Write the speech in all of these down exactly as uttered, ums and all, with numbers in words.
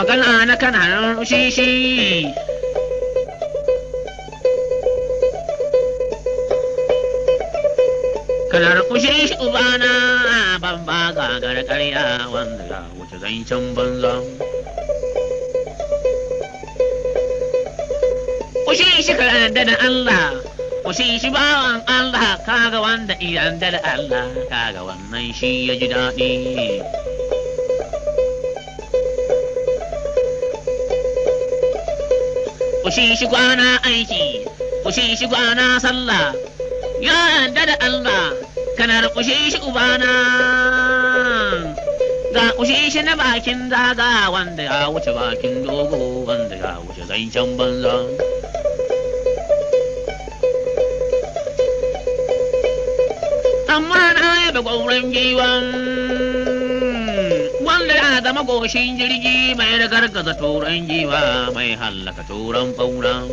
magana na kana shishi kanar kushishi ubana ban ba gagar karya wanda ya wuce zancen banza kushishi ka yarda da Allah kushishi bawan Allah kaga wanda iya yarda da Allah kaga wannan shi ya ji daɗi kushishi kwana aiki kushishi kwana sallah ya yarda da Allah kanar kushishi ubana ga kushishi na bakin daga wanda ya wuce bakin dogo wanda ya wuce zancen banza amma na yabe gwauron giwan wanda ya zama goshin jirgi mai da gargaza turan giwa mai hallaka turan fauna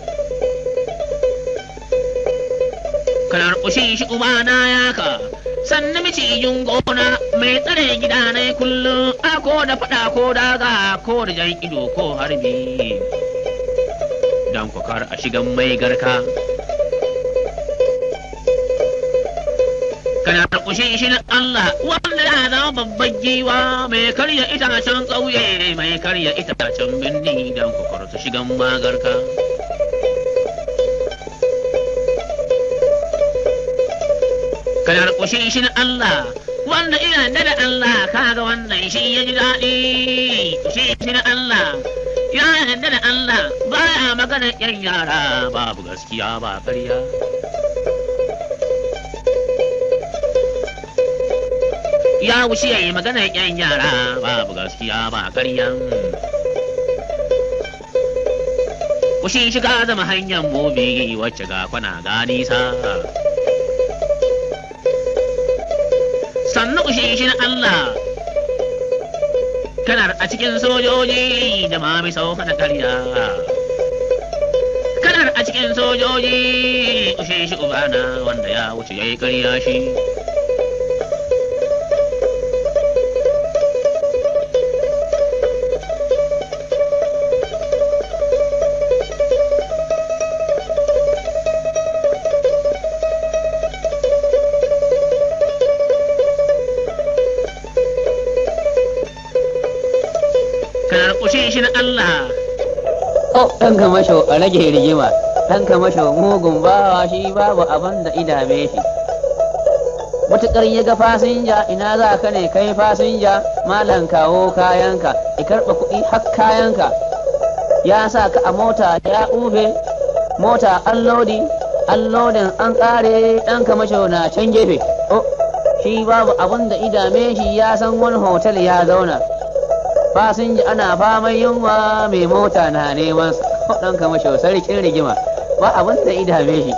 kanar kushin shi ubana ya ka sannan macijin gona mai tsare gida na kullum ako da fada ko daga ko da jan ido ko harbi dan kwakar a shigan mai garka kanar kushin shi na Allah wanda ya zama babban giwa mai karya itacen ƙauye mai karya itacen birni dan kwakar su shigan magarka kanar kushin shi na Allah wanda ina da Allah kaga wannan shi ya ji daɗi kushin shi na Allah ya yarda da Allah baya magana yan yara babu gaskiya ba ƙarya ya wuce yayi magana yan yara babu gaskiya ba ƙarya kushin shi ka zama hanyar mobi wacce ga kwana ga nisa sannu kushin shi na Allah kanar a cikin sojoji da ma mai sauka da karya kanar a cikin sojoji kushin shi ubana wanda ya wuce ya yi karya shi kushin shi na Allah. Oh, ɗan kamasho a rage rigima, ɗan kamasho mugun bawa shi babu abin da idame shi. Mutuƙar ya ga fasinja ina za ka ne kai fasinja malam kawo kayanka, i karɓa kuɗi har kayanka. Ya sa ka a mota ya ufe, mota an lodi, an lodin an ƙare ɗan kamasho na can gefe. Oh, shi babu abin da idame shi ya san wani hotel ya zauna. Fasinja ana faman yunwa mai mota na neman ɗan kamasho sarkin rigima ba abin da idame shi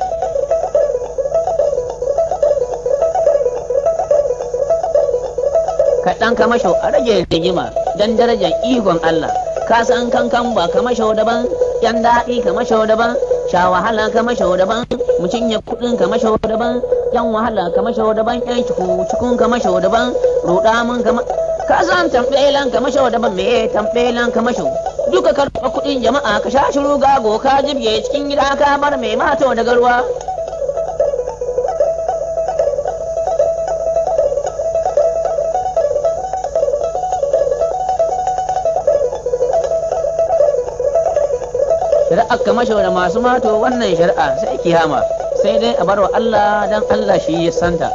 ka ɗan kamasho a rage rigima don darajar ikon Allah ka san kankan ba kamasho daban yan daɗi kamasho daban sha wahala kamasho daban mu cinye kuɗin kamasho daban yan wahala kamasho daban yan ciku cikun kamasho daban ruɗa mun kama ka san tambelan kamasho daban me tambelan kamasho duka karɓa kuɗin jama'a ka sha shiru gago ka jibge cikin gida ka bar mai mato daga ruwa shari'ar kamasho da masu mato wannan shari'a sai kiyama sai dai a barwa Allah dan Allah shi ya santa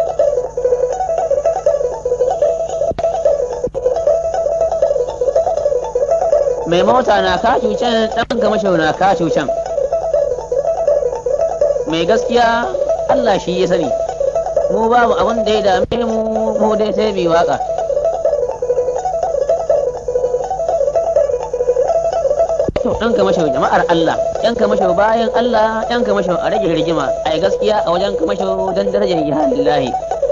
mai mota na ka cucen ɗan kamasho na ka cucen mai gaskiya Allah shi ya sani mu babu abin da ya dame mu mu dai sai bi waka to ɗan kamasho jama'ar Allah ɗan kamasho bayan Allah ɗan kamasho a rage rigima ai gaskiya a wajen kamasho don darajar ya lillahi